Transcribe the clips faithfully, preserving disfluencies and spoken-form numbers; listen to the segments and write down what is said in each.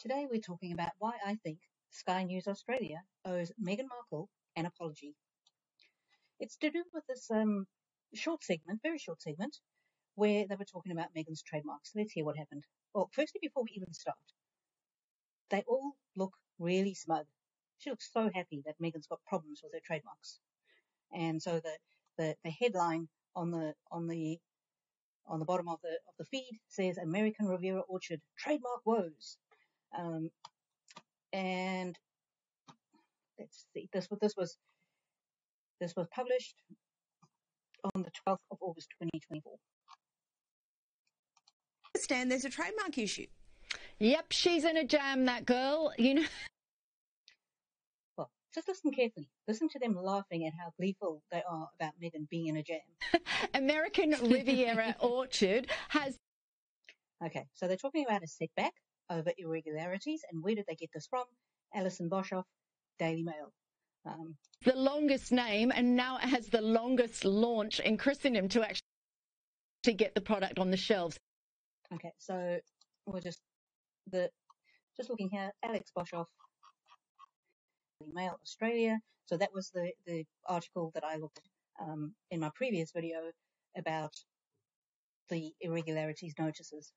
Today we're talking about why I think Sky News Australia owes Meghan Markle an apology. It's to do with this um, short segment, very short segment, where they were talking about Meghan's trademarks. Let's hear what happened. Well, firstly, before we even start, they all look really smug. She looks so happy that Meghan's got problems with her trademarks. And so the, the, the headline on the on the on the bottom of the of the feed says American Riviera Orchard trademark woes. Um, and let's see, this was this was this was published on the twelfth of August, twenty twenty-four. I understand there's a trademark issue. Yep, she's in a jam, that girl. You know. Well, just listen carefully. Listen to them laughing at how gleeful they are about Meghan being in a jam. American Riviera Orchard has. Okay, so they're talking about a setback over irregularities, and where did they get this from? Alison Boshoff, Daily Mail. Um, the longest name, and now it has the longest launch in Christendom to actually get the product on the shelves. Okay, so we're just the just looking here. Alex Boshoff, Daily Mail Australia. So that was the the article that I looked at um, in my previous video about the irregularities notices.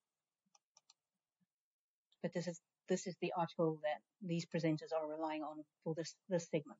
But this is this is the article that these presenters are relying on for this this segment.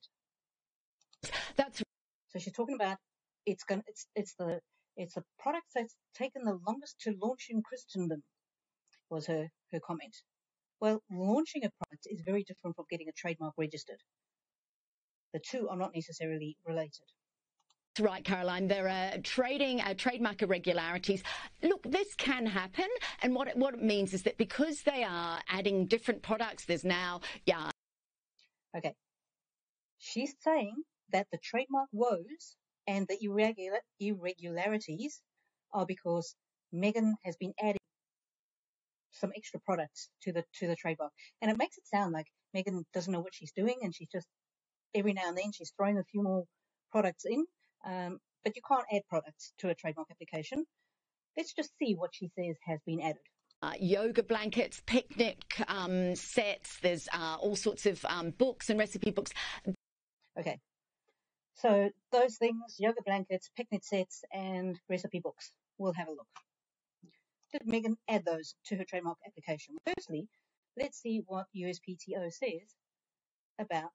That's so she's talking about it's going it's it's the it's the product that's taken the longest to launch in Christendom, was her her comment. Well, launching a product is very different from getting a trademark registered. The two are not necessarily related. Right, Caroline. There are trading, uh, trademark irregularities. Look, this can happen, and what it, what it means is that because they are adding different products, there's now, yeah. Okay. She's saying that the trademark woes and the irregular, irregularities are because Meghan has been adding some extra products to the to the trademark, and it makes it sound like Meghan doesn't know what she's doing, and she's just every now and then she's throwing a few more products in. Um, but you can't add products to a trademark application. Let's just see what she says has been added. Uh, yoga blankets, picnic um, sets, there's uh, all sorts of um, books and recipe books. Okay, so those things, yoga blankets, picnic sets, and recipe books. We'll have a look. Did Meghan add those to her trademark application? Firstly, let's see what U S P T O says about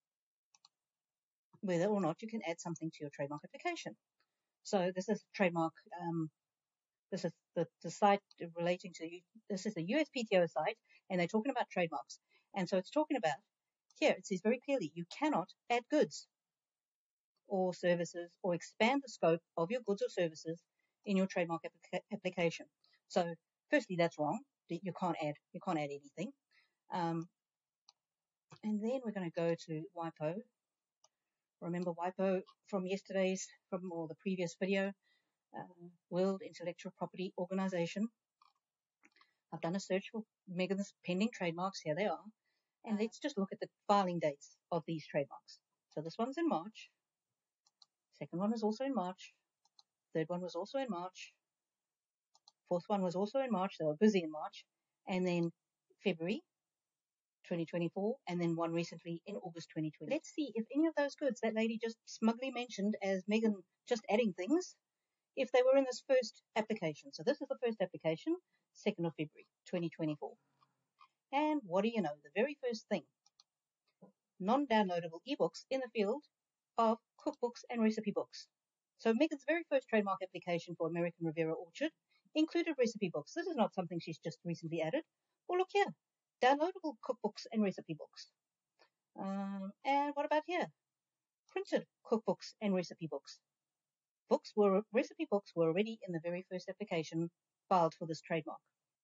whether or not you can add something to your trademark application. So this is trademark, um, this is the, the site relating to, this is the U S P T O site, and they're talking about trademarks. And so it's talking about, here it says very clearly, you cannot add goods or services or expand the scope of your goods or services in your trademark applica- application. So firstly, that's wrong. You can't add, you can't add anything. Um, and then we're going to go to WIPO. Remember WIPO from yesterday's, from or the previous video, uh, World Intellectual Property Organization. I've done a search for Meghan's pending trademarks. Here they are. And let's just look at the filing dates of these trademarks. So this one's in March. Second one was also in March. Third one was also in March. Fourth one was also in March. They were busy in March. And then February twenty twenty-four, and then one recently in August twenty twenty. Let's see if any of those goods that lady just smugly mentioned as Meghan just adding things, if they were in this first application. So this is the first application, second of February twenty twenty-four. And what do you know? The very first thing, non-downloadable ebooks in the field of cookbooks and recipe books. So Meghan's very first trademark application for American Riviera Orchard included recipe books. This is not something she's just recently added. Well, look here. Downloadable cookbooks and recipe books. Um, and what about here? Printed cookbooks and recipe books. Books were recipe books were already in the very first application filed for this trademark.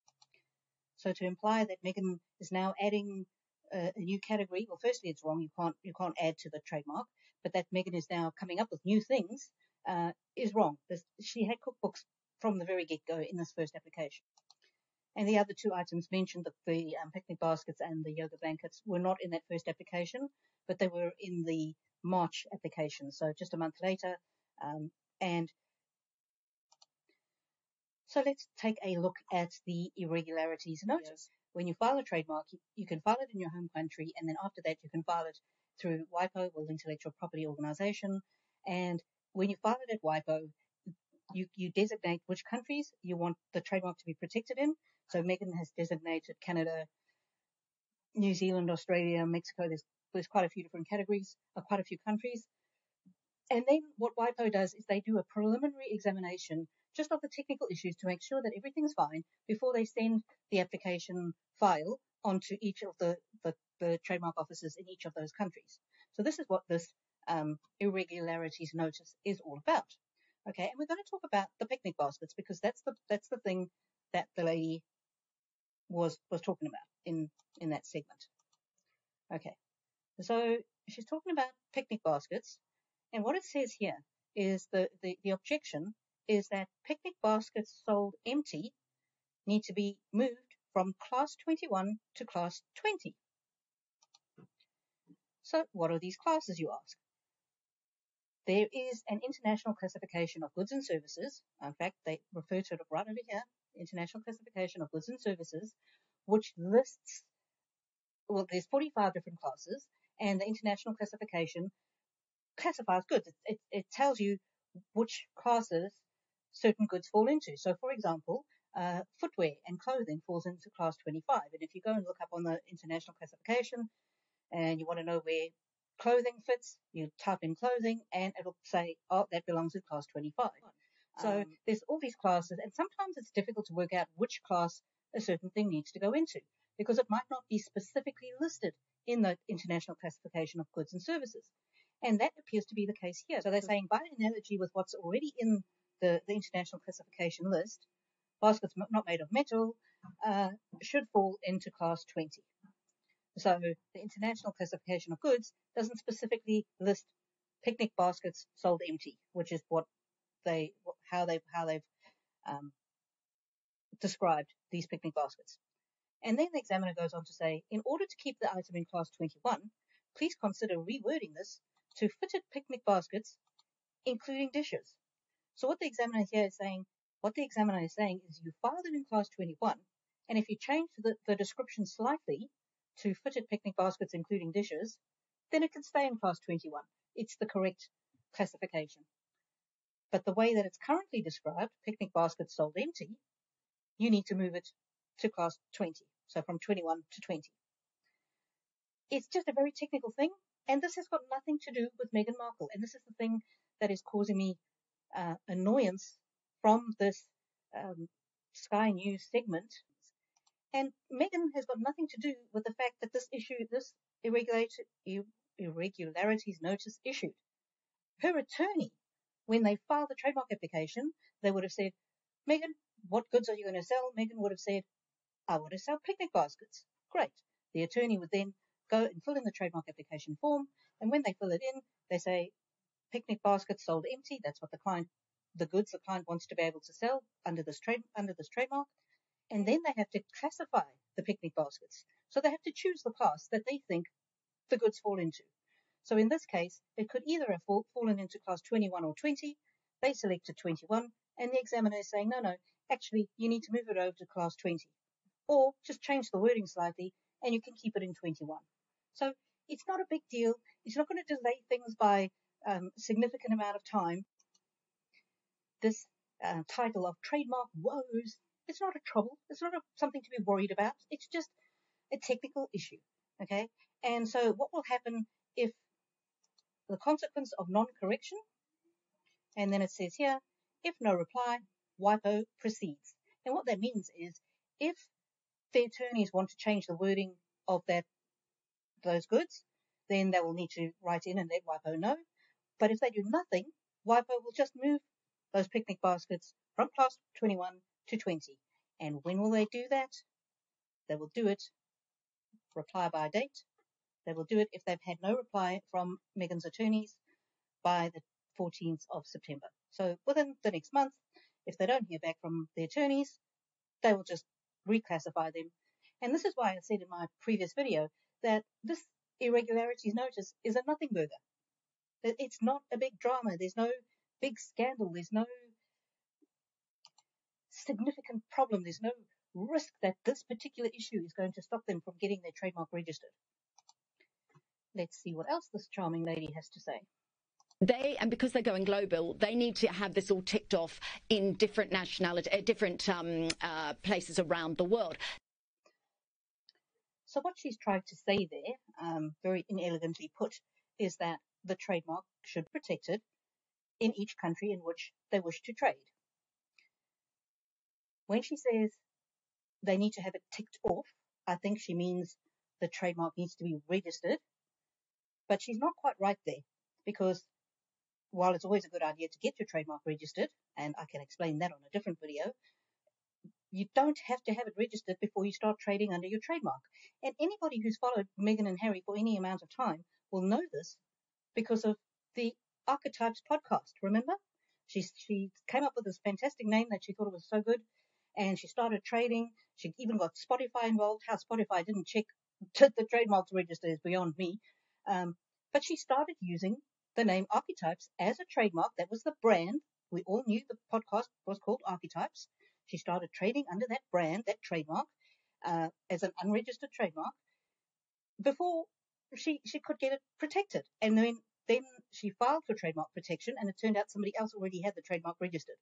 So to imply that Meghan is now adding a, a new category, well, firstly, it's wrong. You can't you can't add to the trademark. But that Meghan is now coming up with new things uh, is wrong. This, she had cookbooks from the very get-go in this first application. And the other two items mentioned, the, the um, picnic baskets and the yoga blankets, were not in that first application, but they were in the March application, so just a month later. Um, and so let's take a look at the irregularities notice. when you file a trademark, you, you can file it in your home country, and then after that, you can file it through WIPO, World Intellectual Property Organization. And when you file it at WIPO, you, you designate which countries you want the trademark to be protected in. So Meghan has designated Canada, New Zealand, Australia, Mexico. There's, there's quite a few different categories, uh, quite a few countries. And then what WIPO does is they do a preliminary examination just of the technical issues to make sure that everything's fine before they send the application file onto each of the, the, the trademark offices in each of those countries. So this is what this um, irregularities notice is all about. Okay, and we're going to talk about the picnic baskets because that's the that's the thing that the lady was was talking about in in that segment. Okay, so she's talking about picnic baskets, and what it says here is the the, the objection is that picnic baskets sold empty need to be moved from class twenty-one to class twenty. So what are these classes, you ask? There is an international classification of goods and services. In fact, they refer to it right over here, International Classification of Goods and Services, which lists, well, there's forty-five different classes, and the international classification classifies goods. It, it, it tells you which classes certain goods fall into. So, for example, uh, footwear and clothing falls into class twenty-five. And if you go and look up on the international classification and you want to know where clothing fits, you type in clothing and it'll say, oh, that belongs in class twenty-five. So um, there's all these classes, and sometimes it's difficult to work out which class a certain thing needs to go into because it might not be specifically listed in the international classification of goods and services. And that appears to be the case here. So they're saying, by analogy with what's already in the, the international classification list, baskets not made of metal uh, should fall into class twenty. So the international classification of goods doesn't specifically list picnic baskets sold empty, which is what they, how they, how they've um, described these picnic baskets. And then the examiner goes on to say, in order to keep the item in class twenty-one, please consider rewording this to fitted picnic baskets, including dishes. So what the examiner here is saying, what the examiner is saying is you filed it in class twenty-one, and if you change the, the description slightly to fitted picnic baskets, including dishes, then it can stay in class twenty-one. It's the correct classification. But the way that it's currently described, picnic baskets sold empty, you need to move it to class twenty. So from twenty-one to twenty. It's just a very technical thing. And this has got nothing to do with Meghan Markle. And this is the thing that is causing me uh, annoyance from this um, Sky News segment. And Meghan has got nothing to do with the fact that this issue, this irregularities notice issued. Her attorney, when they filed the trademark application, they would have said, Meghan, what goods are you going to sell? Meghan would have said, I want to sell picnic baskets. Great. The attorney would then go and fill in the trademark application form, and when they fill it in, they say, picnic baskets sold empty. That's what the client, the goods the client wants to be able to sell under this trade, under this trademark. And then they have to classify the picnic baskets. So they have to choose the class that they think the goods fall into. So in this case, it could either have fall, fallen into class twenty-one or twenty. They selected twenty-one, and the examiner is saying, no, no, actually, you need to move it over to class twenty. Or just change the wording slightly, and you can keep it in twenty-one. So it's not a big deal. It's not going to delay things by um, a significant amount of time. This uh, title of trademark woes, it's not a trouble. It's not a, something to be worried about. It's just a technical issue, okay? And so what will happen if the consequence of non-correction, and then it says here, if no reply, WIPO proceeds. And what that means is if the attorneys want to change the wording of that those goods, then they will need to write in and let WIPO know. But if they do nothing, WIPO will just move those picnic baskets from class twenty-one to twenty. And when will they do that? They will do it, reply by date. They will do it if they've had no reply from Meghan's attorneys by the fourteenth of September. So within the next month, if they don't hear back from the attorneys, they will just reclassify them. And this is why I said in my previous video that this irregularities notice is a nothing burger. It's not a big drama. There's no big scandal. There's no significant problem. There's no risk that this particular issue is going to stop them from getting their trademark registered. Let's see what else this charming lady has to say. They, and because they're going global, they need to have this all ticked off in different nationality, uh, different um, uh, places around the world. So what she's tried to say there, um, very inelegantly put, is that the trademark should be protected in each country in which they wish to trade. When she says they need to have it ticked off, I think she means the trademark needs to be registered. But she's not quite right there, because while it's always a good idea to get your trademark registered, and I can explain that on a different video, you don't have to have it registered before you start trading under your trademark. And anybody who's followed Meghan and Harry for any amount of time will know this because of the Archetypes podcast, remember? She, she came up with this fantastic name that she thought it was so good, and she started trading. She even got Spotify involved. How Spotify didn't check the trademarks register is beyond me. Um, but she started using the name Archetypes as a trademark. That was the brand. We all knew the podcast was called Archetypes. She started trading under that brand, that trademark, uh, as an unregistered trademark before she, she could get it protected. And then, then she filed for trademark protection, and it turned out somebody else already had the trademark registered.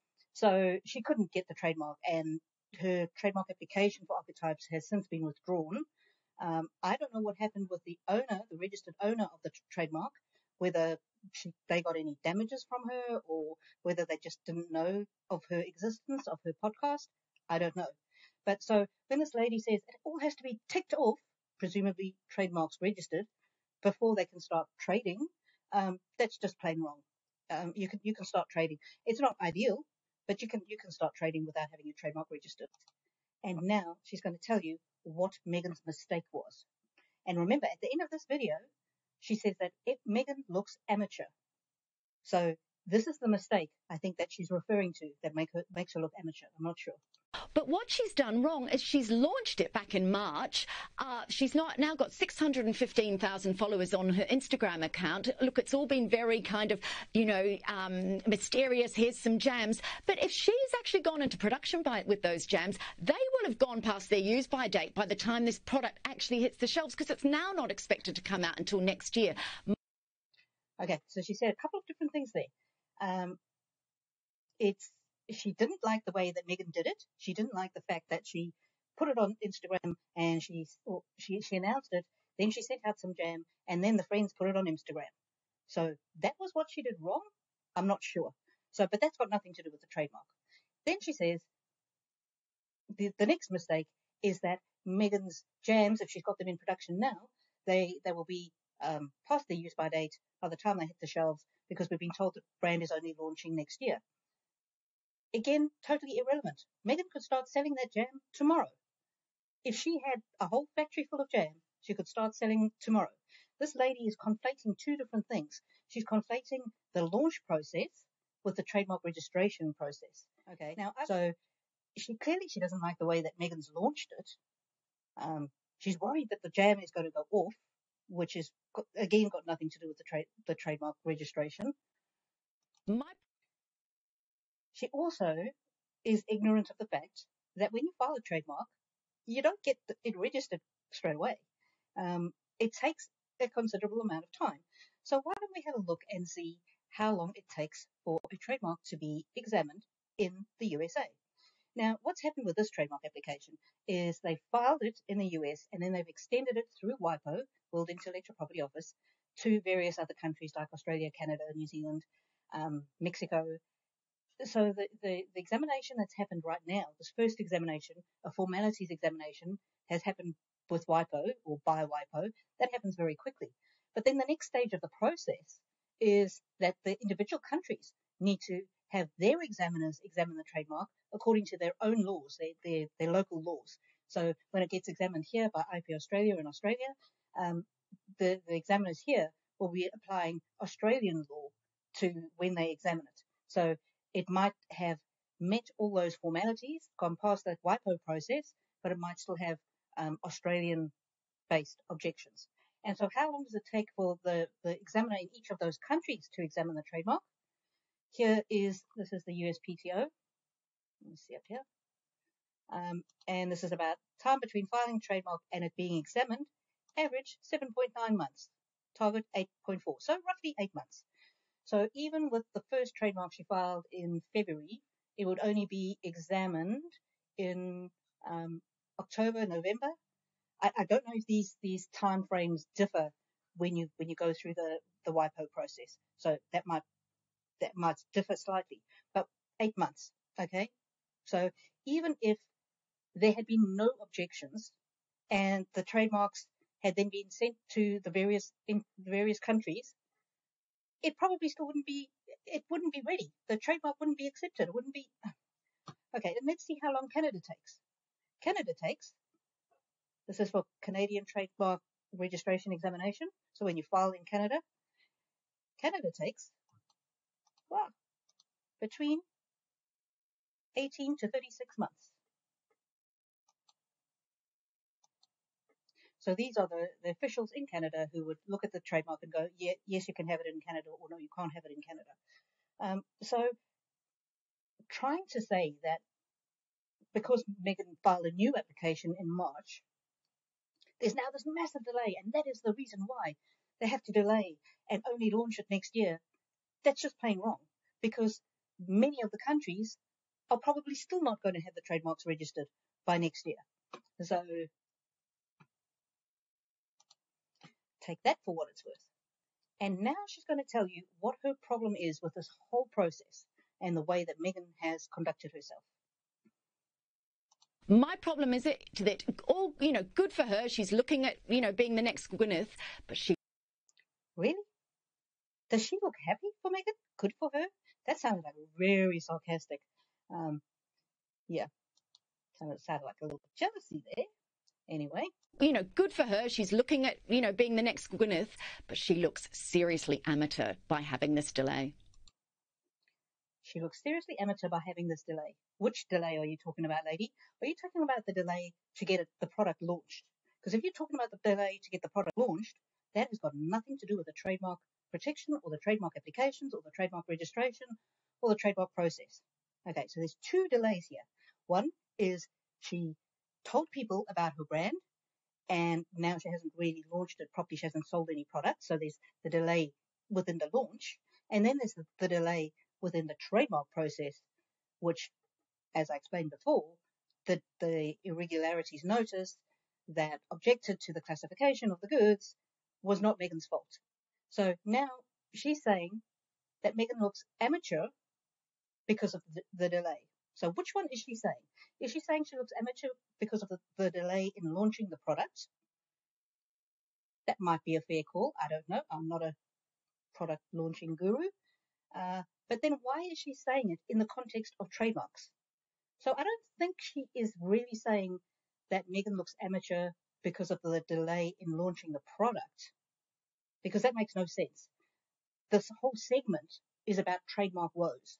So she couldn't get the trademark, and her trademark application for Archetypes has since been withdrawn. Um, I don't know what happened with the owner, the registered owner of the t- trademark, whether she, they got any damages from her or whether they just didn't know of her existence, of her podcast. I don't know. But so when this lady says it all has to be ticked off, presumably trademarks registered, before they can start trading, um, that's just plain wrong. Um, you can you can start trading. It's not ideal, but you can you can start trading without having your trademark registered. And now she's going to tell you what Meghan's mistake was. And remember, at the end of this video, she says that it, Meghan looks amateur. So this is the mistake I think that she's referring to that make her, makes her look amateur. I'm not sure. But what she's done wrong is she's launched it back in March. Uh, she's not now got six hundred fifteen thousand followers on her Instagram account. Look, it's all been very kind of, you know, um, mysterious. Here's some jams. But if she's actually gone into production by, with those jams, they will have gone past their use-by date by the time this product actually hits the shelves, because it's now not expected to come out until next year. Okay, so she said a couple of different things there. Um, it's She didn't like the way that Meghan did it. She didn't like the fact that she put it on Instagram and she or she, she announced it. Then she sent out some jam, and then the friends put it on Instagram. So that was what she did wrong? I'm not sure. So, but that's got nothing to do with the trademark. Then she says the, the next mistake is that Meghan's jams, if she's got them in production now, they, they will be um, past their use-by date by the time they hit the shelves, because we've been told the brand is only launching next year. Again, totally irrelevant. Meghan could start selling that jam tomorrow. If she had a whole factory full of jam, she could start selling tomorrow. This lady is conflating two different things. She's conflating the launch process with the trademark registration process. Okay, now, so she clearly she doesn't like the way that Meghan's launched it. Um, she's worried that the jam is going to go off, which is, again, got nothing to do with the, tra- the trademark registration. My She also is ignorant of the fact that when you file a trademark, you don't get it registered straight away. Um, it takes a considerable amount of time. So why don't we have a look and see how long it takes for a trademark to be examined in the U S A. Now, what's happened with this trademark application is they filed it in the U S and then they've extended it through WIPO, World Intellectual Property Office, to various other countries like Australia, Canada, New Zealand, um, Mexico. So the, the, the examination that's happened right now, this first examination, a formalities examination, has happened with WIPO or by WIPO. That happens very quickly. But then the next stage of the process is that the individual countries need to have their examiners examine the trademark according to their own laws, their, their, their local laws. So when it gets examined here by I P Australia in Australia, um, the, the examiners here will be applying Australian law to when they examine it. So it might have met all those formalities, gone past that WIPO process, but it might still have um, Australian-based objections. And so how long does it take for the, the examiner in each of those countries to examine the trademark? Here is, this is the U S P T O. Let me see up here. Um, and this is about time between filing trademark and it being examined, average seven point nine months, target eight point four, so roughly eight months. So even with the first trademark she filed in February, it would only be examined in um, October, November. I, I don't know if these these time frames differ when you when you go through the the W I P O process. So that might that might differ slightly, but eight months. Okay, so even if there had been no objections and the trademarks had then been sent to the various in various countries, it probably still wouldn't be it wouldn't be ready. The trademark wouldn't be accepted. It wouldn't be okay. And let's see how long Canada takes. Canada takes. This is for Canadian trademark registration examination. So when you file in Canada, Canada takes wow between eighteen to thirty-six months. So these are the, the officials in Canada who would look at the trademark and go, yeah, yes, you can have it in Canada, or no, you can't have it in Canada. Um, so trying to say that because Meghan filed a new application in March, there's now this massive delay, and that is the reason why they have to delay and only launch it next year. That's just plain wrong, because many of the countries are probably still not going to have the trademarks registered by next year. So take that for what it's worth. And now she's going to tell you what her problem is with this whole process and the way that Meghan has conducted herself. My problem is it that all, you know, good for her. She's looking at, you know, being the next Gwyneth, but she... Really? Does she look happy for Meghan? Good for her? That sounded like very sarcastic. Um, yeah, sounded, sounded like a little bit jealousy there. Anyway. You know, good for her. She's looking at, you know, being the next Gwyneth, but she looks seriously amateur by having this delay. She looks seriously amateur by having this delay. Which delay are you talking about, lady? Are you talking about the delay to get it, the product launched? Because if you're talking about the delay to get the product launched, that has got nothing to do with the trademark protection or the trademark applications or the trademark registration or the trademark process. Okay, so there's two delays here. One is she told people about her brand, and now she hasn't really launched it properly. She hasn't sold any products, so there's the delay within the launch. And then there's the, the delay within the trademark process, which, as I explained before, the, the irregularities notice that objected to the classification of the goods was not Meghan's fault. So now she's saying that Meghan looks amateur because of the, the delay. So which one is she saying? Is she saying she looks amateur because of the, the delay in launching the product? That might be a fair call. I don't know. I'm not a product launching guru. Uh, but then why is she saying it in the context of trademarks? So I don't think she is really saying that Meghan looks amateur because of the delay in launching the product, because that makes no sense. This whole segment is about trademark woes.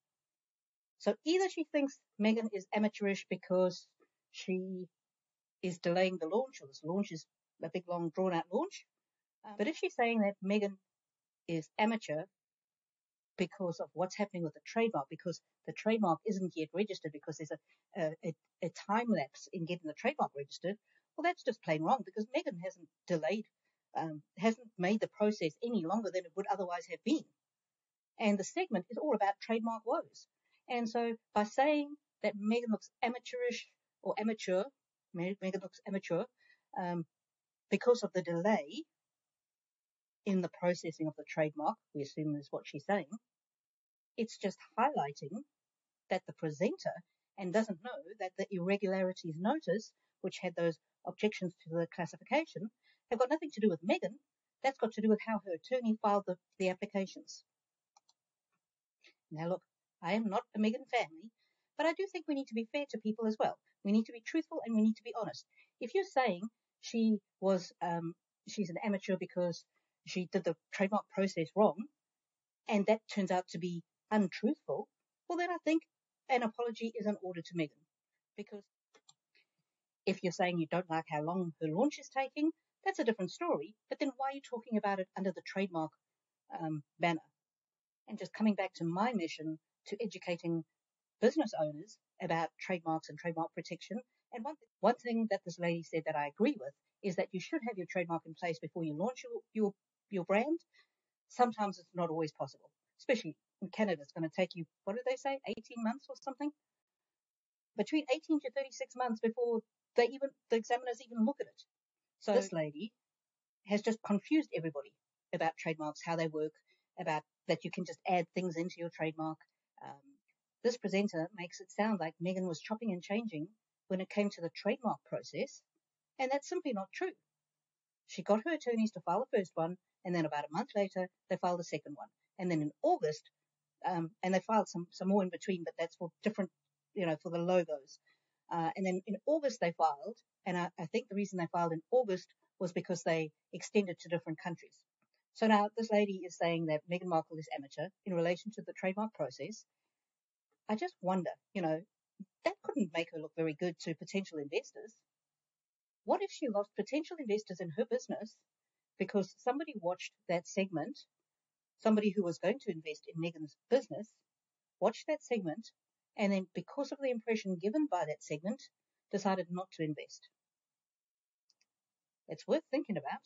So either she thinks Meghan is amateurish because she is delaying the launch, or this launch is a big, long, drawn-out launch. Um, but if she's saying that Meghan is amateur because of what's happening with the trademark, because the trademark isn't yet registered, because there's a, a, a time lapse in getting the trademark registered, well, that's just plain wrong, because Meghan hasn't delayed, um, hasn't made the process any longer than it would otherwise have been. And the segment is all about trademark woes. And so by saying that Meghan looks amateurish or amateur, Meghan looks amateur um, because of the delay in the processing of the trademark, we assume is what she's saying, it's just highlighting that the presenter and doesn't know that the irregularities notice, which had those objections to the classification, have got nothing to do with Meghan. That's got to do with how her attorney filed the, the applications. Now look, I am not a Meghan family, but I do think we need to be fair to people as well. We need to be truthful and we need to be honest. If you're saying she was, um, she's an amateur because she did the trademark process wrong, and that turns out to be untruthful, well then I think an apology is in order to Meghan. Because if you're saying you don't like how long her launch is taking, that's a different story. But then why are you talking about it under the trademark um, banner? And just coming back to my mission to educating business owners about trademarks and trademark protection. And one, one thing that this lady said that I agree with is that you should have your trademark in place before you launch your, your, your brand. Sometimes it's not always possible, especially in Canada. It's going to take you, what did they say, eighteen months or something? Between eighteen to thirty-six months before they even, the examiners even look at it. So this lady has just confused everybody about trademarks, how they work, about that you can just add things into your trademark. Um, this presenter makes it sound like Meghan was chopping and changing when it came to the trademark process, and that's simply not true. She got her attorneys to file the first one, and then about a month later, they filed the second one. And then in August, um, and they filed some, some more in between, but that's for different, you know, for the logos. Uh, and then in August they filed, and I, I think the reason they filed in August was because they extended to different countries. So now this lady is saying that Meghan Markle is amateur in relation to the trademark process. I just wonder, you know, that couldn't make her look very good to potential investors. What if she lost potential investors in her business because somebody watched that segment, somebody who was going to invest in Meghan's business, watched that segment, and then because of the impression given by that segment, decided not to invest? It's worth thinking about.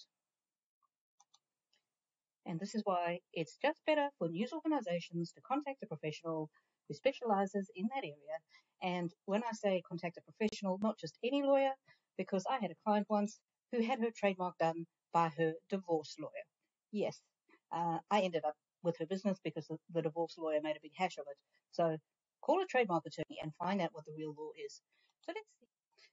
And this is why it's just better for news organizations to contact a professional who specializes in that area. And when I say contact a professional, not just any lawyer, because I had a client once who had her trademark done by her divorce lawyer. Yes, uh, I ended up with her business because the, the divorce lawyer made a big hash of it. So call a trademark attorney and find out what the real law is. So let's see.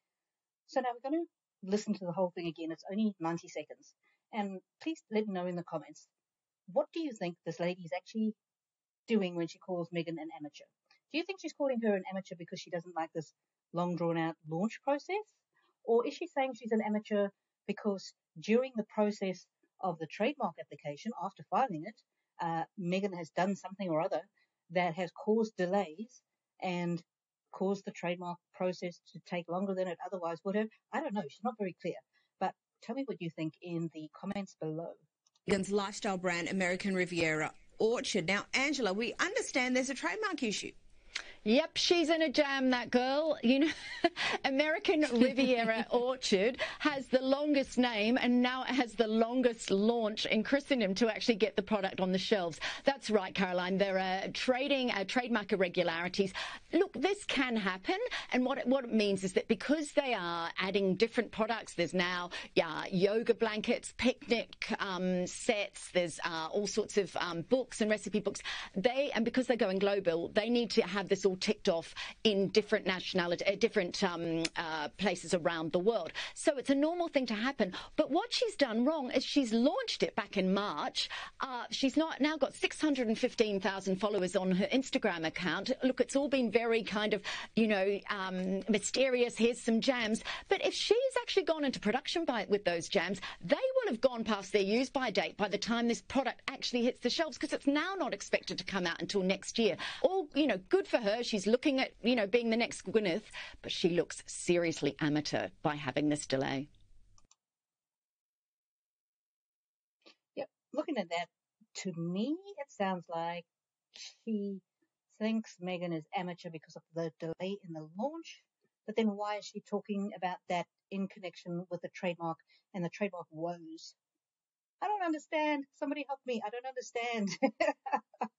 So now we're going to listen to the whole thing again. It's only ninety seconds. And please let me know in the comments, what do you think this lady is actually doing when she calls Meghan an amateur? Do you think she's calling her an amateur because she doesn't like this long drawn out launch process? Or is she saying she's an amateur because during the process of the trademark application, after filing it, uh, Meghan has done something or other that has caused delays and caused the trademark process to take longer than it otherwise would have? I don't know. She's not very clear. But tell me what you think in the comments below. Meghan's lifestyle brand, American Riviera Orchard. Now, Angela, we understand there's a trademark issue. Yep, she's in a jam, that girl. You know, American Riviera Orchard has the longest name, and now it has the longest launch in Christendom to actually get the product on the shelves. That's right, Caroline. There are trading, uh, trademark irregularities. Look, this can happen, and what it, what it means is that because they are adding different products, there's now yeah, yoga blankets, picnic um, sets, there's uh, all sorts of um, books and recipe books. They and because they're going global, they need to have this all ticked off in different nationality, uh, different um, uh, places around the world. So it's a normal thing to happen. But what she's done wrong is she's launched it back in March. Uh, she's not now got six hundred fifteen thousand followers on her Instagram account. Look, it's all been very kind of, you know, um, mysterious. Here's some jams. But if she's actually gone into production by, with those jams, they will have gone past their use-by date by the time this product actually hits the shelves, because it's now not expected to come out until next year. All, you know, good for her. She's looking at, you know, being the next Gwyneth, but she looks seriously amateur by having this delay. Yep, looking at that, to me, it sounds like she thinks Meghan is amateur because of the delay in the launch. But then why is she talking about that in connection with the trademark and the trademark woes? I don't understand. Somebody help me. I don't understand.